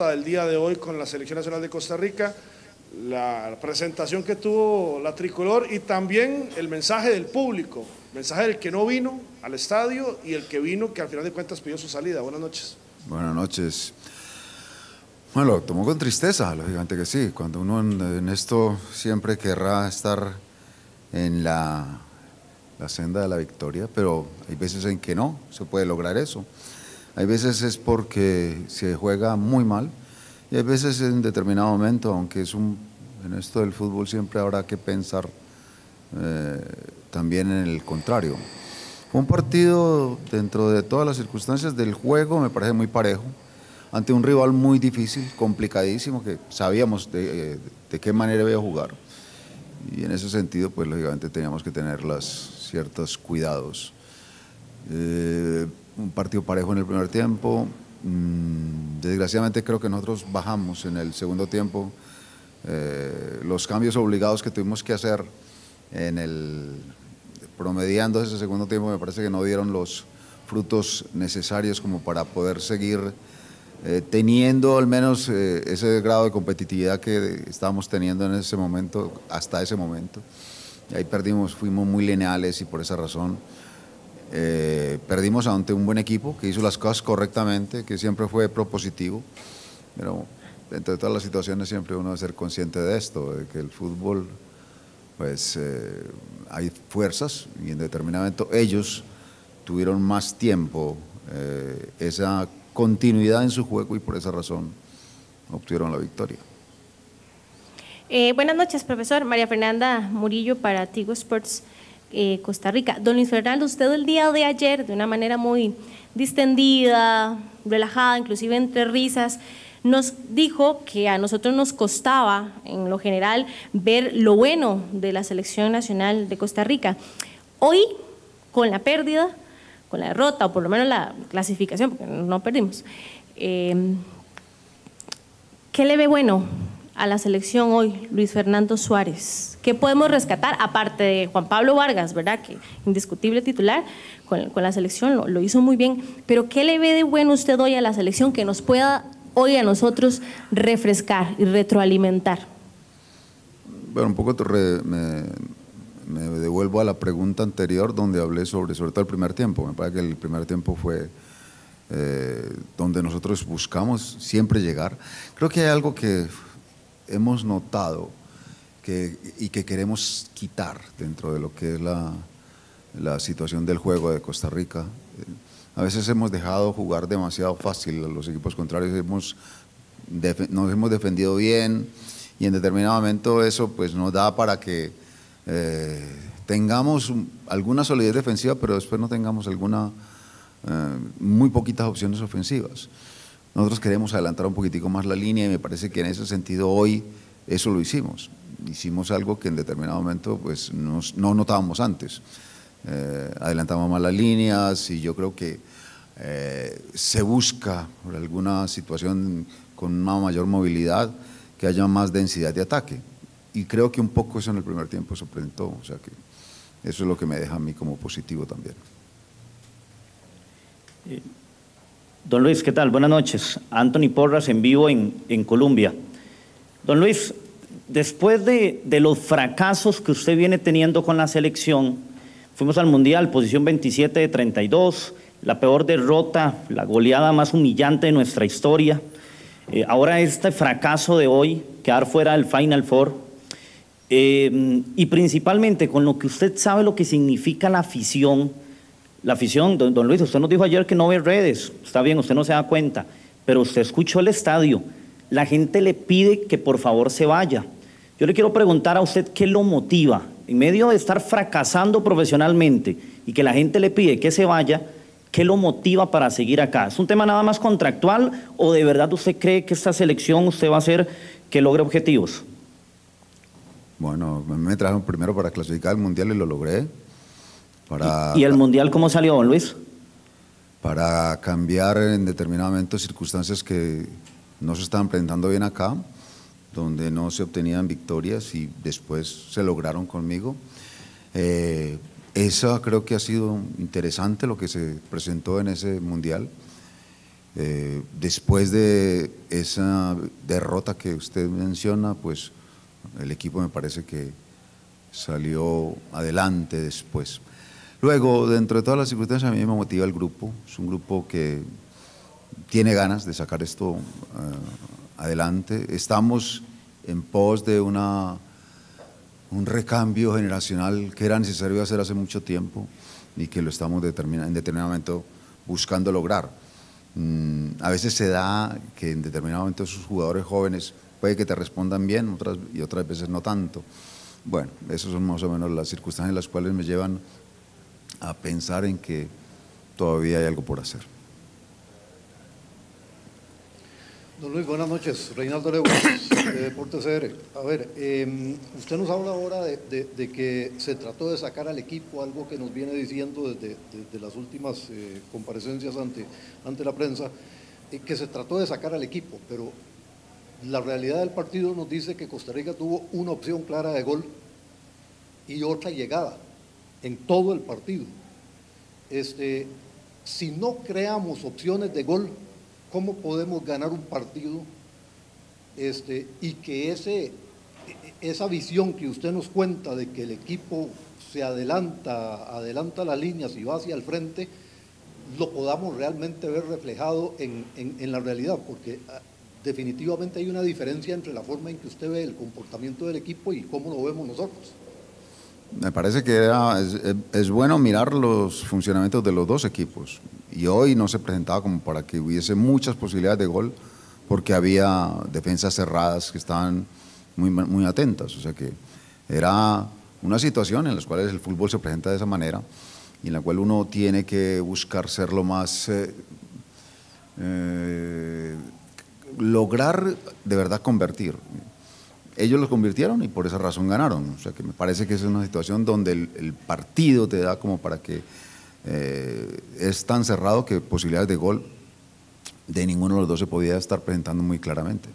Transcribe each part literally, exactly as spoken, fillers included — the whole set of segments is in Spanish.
del día de hoy con la Selección Nacional de Costa Rica, la presentación que tuvo la tricolor y también el mensaje del público, mensaje del que no vino al estadio y el que vino que al final de cuentas pidió su salida. Buenas noches. Buenas noches. Bueno, lo tomó con tristeza, lógicamente que sí. Cuando uno en, en esto siempre querrá estar en la, la senda de la victoria, pero hay veces en que no se puede lograr eso. Hay veces es porque se juega muy mal y hay veces en determinado momento, aunque es un, en esto del fútbol siempre habrá que pensar eh, también en el contrario. Fue un partido dentro de todas las circunstancias del juego, me parece muy parejo, ante un rival muy difícil, complicadísimo, que sabíamos de, de qué manera iba a jugar. Y en ese sentido, pues lógicamente teníamos que tener los ciertos cuidados. Eh, un partido parejo en el primer tiempo, mm, desgraciadamente creo que nosotros bajamos en el segundo tiempo. Eh, los cambios obligados que tuvimos que hacer en el promediando ese segundo tiempo me parece que no dieron los frutos necesarios como para poder seguir eh, teniendo al menos eh, ese grado de competitividad que estábamos teniendo en ese momento, hasta ese momento. Y ahí perdimos, fuimos muy lineales y por esa razón eh, perdimos ante un buen equipo que hizo las cosas correctamente, que siempre fue propositivo, pero dentro de todas las situaciones siempre uno debe ser consciente de esto, de que el fútbol pues eh, hay fuerzas y en determinado momento ellos tuvieron más tiempo, eh, esa continuidad en su juego y por esa razón obtuvieron la victoria. Eh, buenas noches, profesor. María Fernanda Murillo para Tigo Sports eh, Costa Rica. Don Luis Fernando, usted el día de ayer, de una manera muy distendida, relajada, inclusive entre risas, nos dijo que a nosotros nos costaba, en lo general, ver lo bueno de la Selección Nacional de Costa Rica. Hoy, con la pérdida, con la derrota, o por lo menos la clasificación, porque no perdimos, eh, ¿qué le ve bueno a la selección hoy, Luis Fernando Suárez? ¿Qué podemos rescatar? Aparte de Juan Pablo Vargas, ¿verdad?, que indiscutible titular, con, con la selección lo, lo hizo muy bien, pero ¿qué le ve de bueno usted hoy a la selección que nos pueda hoy a nosotros refrescar y retroalimentar? Bueno, un poco te re, me, me devuelvo a la pregunta anterior donde hablé sobre, sobre todo el primer tiempo. Me parece que el primer tiempo fue eh, donde nosotros buscamos siempre llegar. Creo que hay algo que hemos notado que, y que queremos quitar dentro de lo que es la, la situación del juego de Costa Rica. A veces hemos dejado jugar demasiado fácil a los equipos contrarios, hemos, nos hemos defendido bien y en determinado momento eso pues nos da para que eh, tengamos un, alguna solidez defensiva, pero después no tengamos alguna, eh, muy poquitas opciones ofensivas. Nosotros queremos adelantar un poquitico más la línea y me parece que en ese sentido hoy eso lo hicimos. Hicimos algo que en determinado momento pues nos, no notábamos antes. Eh, adelantamos más las líneas y yo creo que eh, se busca por alguna situación con una mayor movilidad que haya más densidad de ataque y creo que un poco eso en el primer tiempo sorprendió, o sea que eso es lo que me deja a mí como positivo también. Eh, don Luis, ¿qué tal? Buenas noches. Anthony Porras en vivo en, en Colombia. Don Luis, después de, de los fracasos que usted viene teniendo con la selección, fuimos al Mundial, posición veintisiete de treinta y dos, la peor derrota, la goleada más humillante de nuestra historia. Eh, ahora este fracaso de hoy, quedar fuera del Final Four, eh, y principalmente con lo que usted sabe lo que significa la afición. La afición, don, don Luis, usted nos dijo ayer que no ve redes, está bien, usted no se da cuenta, pero usted escuchó el estadio, la gente le pide que por favor se vaya. Yo le quiero preguntar a usted qué lo motiva. En medio de estar fracasando profesionalmente y que la gente le pide que se vaya, ¿qué lo motiva para seguir acá? ¿Es un tema nada más contractual o de verdad usted cree que esta selección usted va a hacer que logre objetivos? Bueno, me trajeron primero para clasificar al Mundial y lo logré. Para, ¿Y, y el Mundial cómo salió, don Luis? Para cambiar en determinado momento circunstancias que no se estaban presentando bien acá, donde no se obtenían victorias y después se lograron conmigo. Eh, eso creo que ha sido interesante lo que se presentó en ese Mundial Eh, después de esa derrota que usted menciona, pues el equipo me parece que salió adelante después. Luego, dentro de todas las circunstancias, a mí me motiva el grupo. Es un grupo que tiene ganas de sacar esto uh, adelante. Estamos en pos de una, un recambio generacional que era necesario hacer hace mucho tiempo y que lo estamos determina, en determinado momento buscando lograr. Mm, a veces se da que en determinado momento esos jugadores jóvenes puede que te respondan bien otras, y otras veces no tanto. Bueno, esas son más o menos las circunstancias en las cuales me llevan a pensar en que todavía hay algo por hacer. Don Luis, buenas noches. Reinaldo Lewis, de Deportes C R. A ver, eh, usted nos habla ahora de, de, de que se trató de sacar al equipo, algo que nos viene diciendo desde, desde las últimas eh, comparecencias ante, ante la prensa, eh, que se trató de sacar al equipo, pero la realidad del partido nos dice que Costa Rica tuvo una opción clara de gol y otra llegada en todo el partido. Este, si no creamos opciones de gol, ¿cómo podemos ganar un partido este, y que ese, esa visión que usted nos cuenta de que el equipo se adelanta, adelanta las líneas y va hacia el frente, lo podamos realmente ver reflejado en, en, en la realidad? Porque definitivamente hay una diferencia entre la forma en que usted ve el comportamiento del equipo y cómo lo vemos nosotros. Me parece que era, es, es bueno mirar los funcionamientos de los dos equipos, y hoy no se presentaba como para que hubiese muchas posibilidades de gol porque había defensas cerradas que estaban muy, muy atentas. O sea que era una situación en la cual el fútbol se presenta de esa manera y en la cual uno tiene que buscar ser lo más eh, eh, lograr de verdad convertir. Ellos los convirtieron y por esa razón ganaron. O sea que me parece que es una situación donde el, el partido te da como para que eh, es tan cerrado que posibilidades de gol de ninguno de los dos se podía estar presentando muy claramente.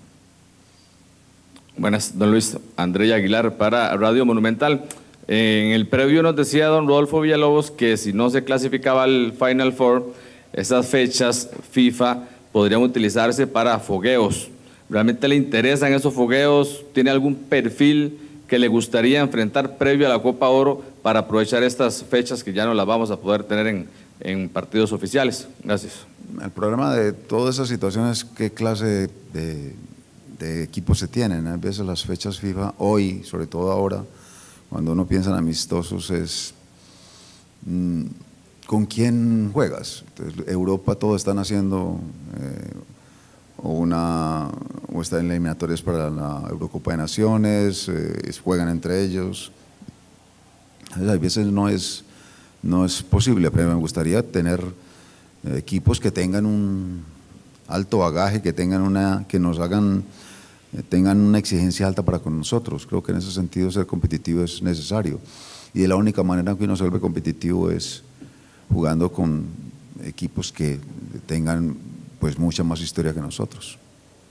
Buenas, don Luis. André Aguilar para Radio Monumental. En el previo nos decía don Rodolfo Villalobos que si no se clasificaba al Final Four, esas fechas FIFA podrían utilizarse para fogueos. ¿Realmente le interesan esos fogueos? ¿Tiene algún perfil que le gustaría enfrentar previo a la Copa Oro para aprovechar estas fechas que ya no las vamos a poder tener en, en partidos oficiales? Gracias. El problema de todas esas situaciones es qué clase de, de equipos se tienen. A veces las fechas FIFA, hoy, sobre todo ahora, cuando uno piensa en amistosos, es mmm, ¿con quién juegas? Entonces, Europa todos están haciendo eh, una o están en eliminatorias para la Eurocopa de Naciones, eh, juegan entre ellos. Entonces, a veces no es, no es posible, pero me gustaría tener eh, equipos que tengan un alto bagaje, que tengan una, que nos hagan, eh, tengan una exigencia alta para con nosotros. Creo que en ese sentido ser competitivo es necesario. Y de la única manera en que uno se vuelve competitivo es jugando con equipos que tengan pues mucha más historia que nosotros.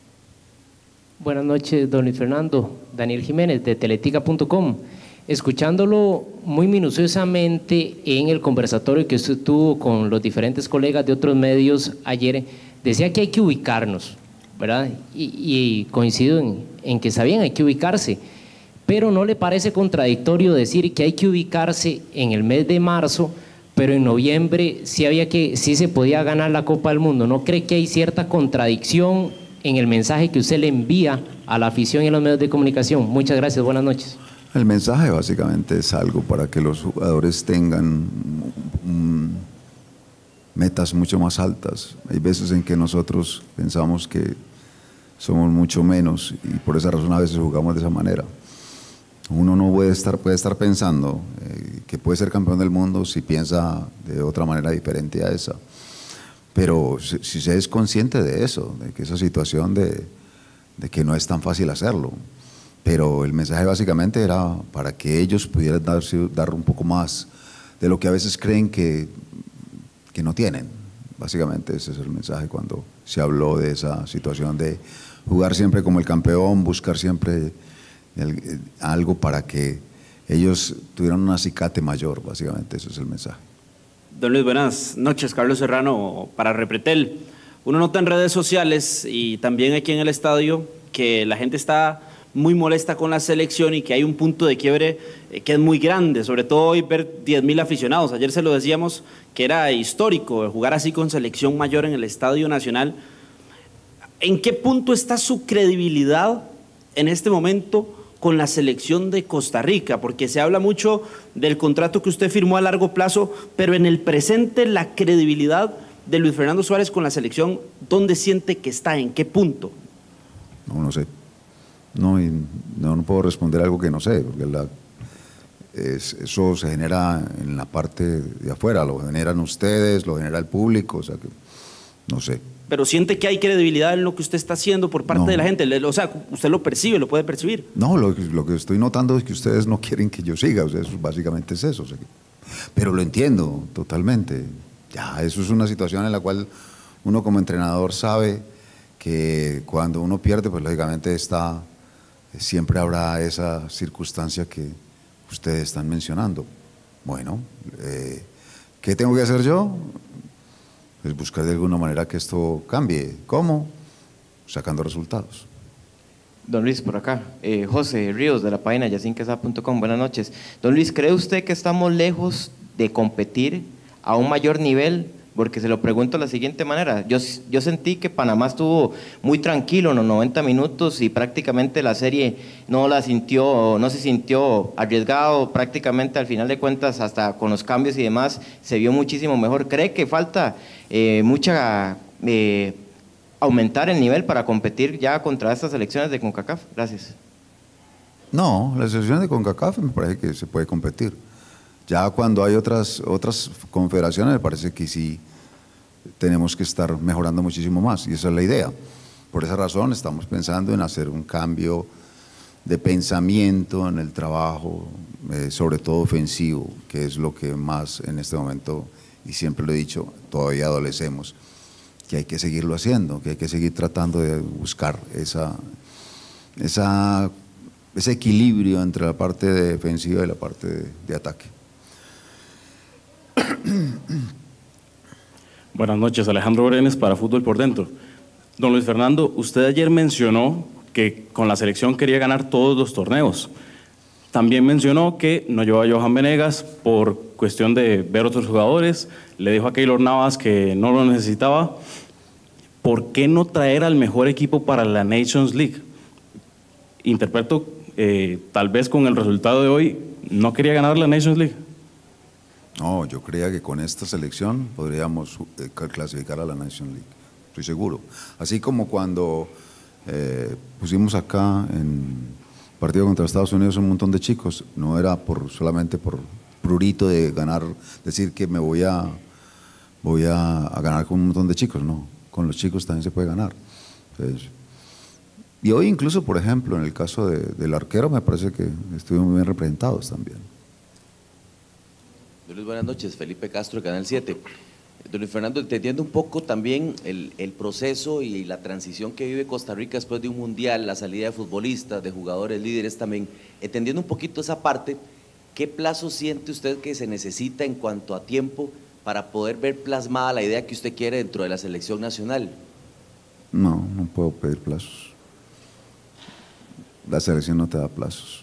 Buenas noches, don Luis Fernando. Daniel Jiménez, de teletica punto com. Escuchándolo muy minuciosamente en el conversatorio que usted tuvo con los diferentes colegas de otros medios ayer, decía que hay que ubicarnos, ¿verdad? Y, y coincido en, en que está bien, hay que ubicarse, pero ¿no le parece contradictorio decir que hay que ubicarse en el mes de marzo, pero en noviembre sí, había que, sí se podía ganar la Copa del Mundo? ¿No cree que hay cierta contradicción en el mensaje que usted le envía a la afición y a los medios de comunicación? Muchas gracias, buenas noches. El mensaje básicamente es algo para que los jugadores tengan um, metas mucho más altas. Hay veces en que nosotros pensamos que somos mucho menos y por esa razón a veces jugamos de esa manera. Uno no puede estar, puede estar pensando eh, que puede ser campeón del mundo si piensa de otra manera diferente a esa. Pero si, si se es consciente de eso, de que esa situación de, de que no es tan fácil hacerlo. Pero el mensaje básicamente era para que ellos pudieran darse, dar un poco más de lo que a veces creen que, que no tienen. Básicamente ese es el mensaje cuando se habló de esa situación de jugar siempre como el campeón, buscar siempre el, algo para que ellos tuvieran un acicate mayor, básicamente ese es el mensaje. Don Luis, buenas noches. Carlos Serrano para Repretel. uno nota en redes sociales y también aquí en el estadio que la gente está muy molesta con la selección y que hay un punto de quiebre eh, que es muy grande, sobre todo hoy ver diez mil aficionados. Ayer se lo decíamos que era histórico jugar así con selección mayor en el Estadio Nacional. ¿En qué punto está su credibilidad en este momento con la selección de Costa Rica? Porque se habla mucho del contrato que usted firmó a largo plazo, pero en el presente la credibilidad de Luis Fernando Suárez con la selección, ¿dónde siente que está? ¿En qué punto? No, no sé. No, y no, no puedo responder algo que no sé, porque la, es, eso se genera en la parte de afuera, lo generan ustedes, lo genera el público, o sea que no sé. Pero siente que hay credibilidad en lo que usted está haciendo por parte no. de la gente, o sea, usted lo percibe, lo puede percibir. No, lo, lo que estoy notando es que ustedes no quieren que yo siga, o sea, eso básicamente es eso. O sea que, pero lo entiendo totalmente. Ya, eso es una situación en la cual uno como entrenador sabe que cuando uno pierde, pues lógicamente está, siempre habrá esa circunstancia que ustedes están mencionando. Bueno, eh, ¿qué tengo que hacer yo? Pues buscar de alguna manera que esto cambie. ¿Cómo? Sacando resultados. Don Luis, por acá. Eh, José Ríos, de la página yacin quesada punto com. Buenas noches. Don Luis, ¿cree usted que estamos lejos de competir a un mayor nivel? Porque se lo pregunto de la siguiente manera. Yo, yo sentí que Panamá estuvo muy tranquilo en los noventa minutos y prácticamente la serie no la sintió, no se sintió arriesgado. Prácticamente al final de cuentas, hasta con los cambios y demás, se vio muchísimo mejor. ¿Cree que falta eh, mucha eh, aumentar el nivel para competir ya contra estas selecciones de CONCACAF? Gracias. No, las selecciones de CONCACAF me parece que se puede competir. Ya cuando hay otras, otras confederaciones, me parece que sí tenemos que estar mejorando muchísimo más, y esa es la idea. Por esa razón estamos pensando en hacer un cambio de pensamiento en el trabajo, eh, sobre todo ofensivo, que es lo que más en este momento, y siempre lo he dicho, todavía adolecemos, que hay que seguirlo haciendo, que hay que seguir tratando de buscar esa, esa, ese equilibrio entre la parte defensiva y la parte de, de ataque. Buenas noches, Alejandro Brenes para Fútbol por Dentro. Don Luis Fernando, usted ayer mencionó que con la selección quería ganar todos los torneos. También mencionó que no llevó a Johan Venegas por cuestión de ver otros jugadores, le dijo a Keylor Navas que no lo necesitaba. ¿Por qué no traer al mejor equipo para la Nations League? Interpreto, eh, tal vez con el resultado de hoy, ¿no quería ganar la Nations League? No, yo creía que con esta selección podríamos eh, clasificar a la Nations League, estoy seguro. Así como cuando eh, pusimos acá en partido contra Estados Unidos un montón de chicos, no era por solamente por prurito de ganar, decir que me voy a, voy a, a ganar con un montón de chicos, no, con los chicos también se puede ganar. Entonces, y hoy incluso, por ejemplo, en el caso de, del arquero, me parece que estuvimos muy bien representados también. Don Luis, buenas noches. Felipe Castro, Canal siete. Don Luis Fernando, entendiendo un poco también el, el proceso y la transición que vive Costa Rica después de un mundial, la salida de futbolistas, de jugadores líderes también, entendiendo un poquito esa parte, ¿qué plazo siente usted que se necesita en cuanto a tiempo para poder ver plasmada la idea que usted quiere dentro de la selección nacional? No, no puedo pedir plazos. La selección no te da plazos.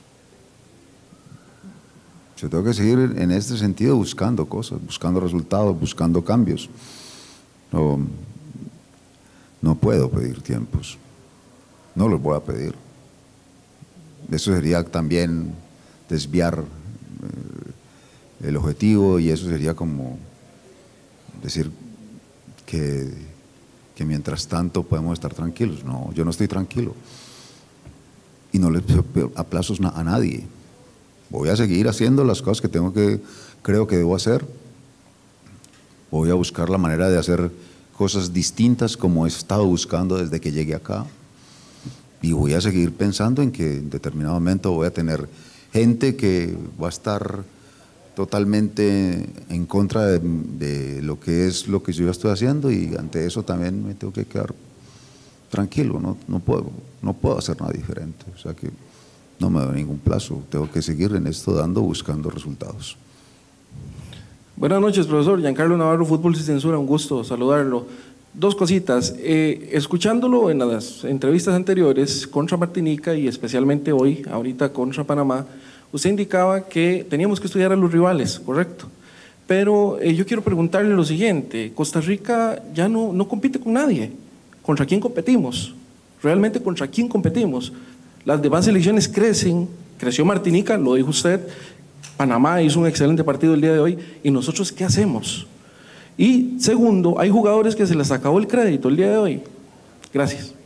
Yo tengo que seguir en este sentido buscando cosas, buscando resultados, buscando cambios. No, no puedo pedir tiempos, no los voy a pedir. Eso sería también desviar eh, el objetivo, y eso sería como decir que, que mientras tanto podemos estar tranquilos. No, yo no estoy tranquilo y no le pido a plazos a nadie. Voy a seguir haciendo las cosas que tengo que, creo que debo hacer. Voy a buscar la manera de hacer cosas distintas como he estado buscando desde que llegué acá. Y voy a seguir pensando en que en determinado momento voy a tener gente que va a estar totalmente en contra de, de lo que es lo que yo estoy haciendo, y ante eso también me tengo que quedar tranquilo, no, no, puedo, no puedo hacer nada diferente. O sea que no me da ningún plazo, tengo que seguir en esto dando, buscando resultados. Buenas noches, profesor. Giancarlo Navarro, Fútbol Sin Censura, un gusto saludarlo. Dos cositas. Eh, escuchándolo en las entrevistas anteriores contra Martinica y especialmente hoy, ahorita contra Panamá, usted indicaba que teníamos que estudiar a los rivales, ¿correcto? Pero eh, yo quiero preguntarle lo siguiente, Costa Rica ya no, no compite con nadie. ¿Contra quién competimos? ¿Realmente contra quién competimos? Las demás selecciones crecen, creció Martinica, lo dijo usted, Panamá hizo un excelente partido el día de hoy, ¿y nosotros qué hacemos? Y segundo, hay jugadores que se les acabó el crédito el día de hoy. Gracias.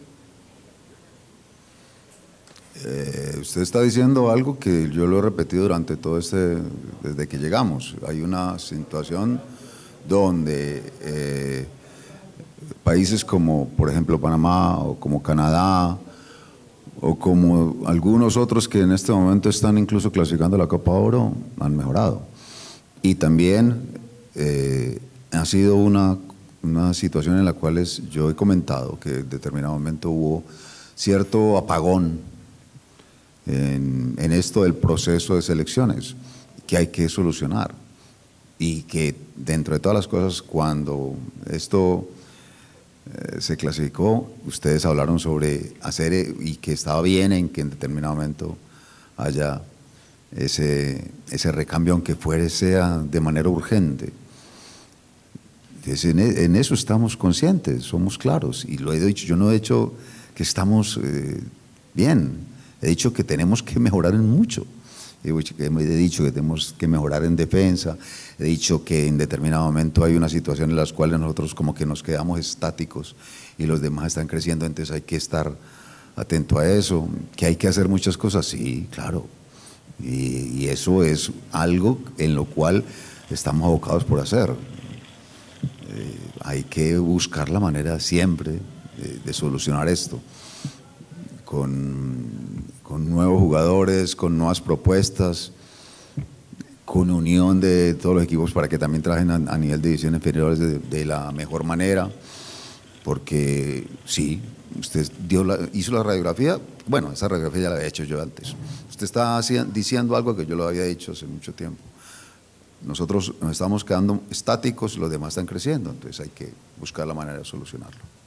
Eh, usted está diciendo algo que yo lo he repetido durante todo este, desde que llegamos. Hay una situación donde eh, países como, por ejemplo, Panamá o como Canadá o como algunos otros que en este momento están incluso clasificando la Copa Oro, han mejorado. Y también eh, ha sido una, una situación en la cual es, yo he comentado que en determinado momento hubo cierto apagón en, en esto del proceso de selecciones que hay que solucionar y que dentro de todas las cosas, cuando esto eh, se clasificó, ustedes hablaron sobre hacer eh, y que estaba bien en que en determinado momento haya ese, ese recambio, aunque fuera sea de manera urgente. En eso estamos conscientes, somos claros, y lo he dicho, yo no he dicho que estamos eh, bien, he dicho que tenemos que mejorar en mucho, he dicho que tenemos que mejorar en defensa, he dicho que en determinado momento hay una situación en las cuales nosotros como que nos quedamos estáticos y los demás están creciendo, entonces hay que estar atento a eso, que hay que hacer muchas cosas, sí, claro, y, y eso es algo en lo cual estamos abocados por hacer. Eh, hay que buscar la manera siempre de, de solucionar esto con, con nuevos jugadores, con nuevas propuestas, con unión de todos los equipos para que también trabajen a, a nivel de divisiones inferiores de, de la mejor manera, porque sí, usted dio la, hizo la radiografía, bueno, esa radiografía ya la había hecho yo antes, usted está diciendo algo que yo lo había dicho hace mucho tiempo. Nosotros nos estamos quedando estáticos, los demás están creciendo, entonces hay que buscar la manera de solucionarlo.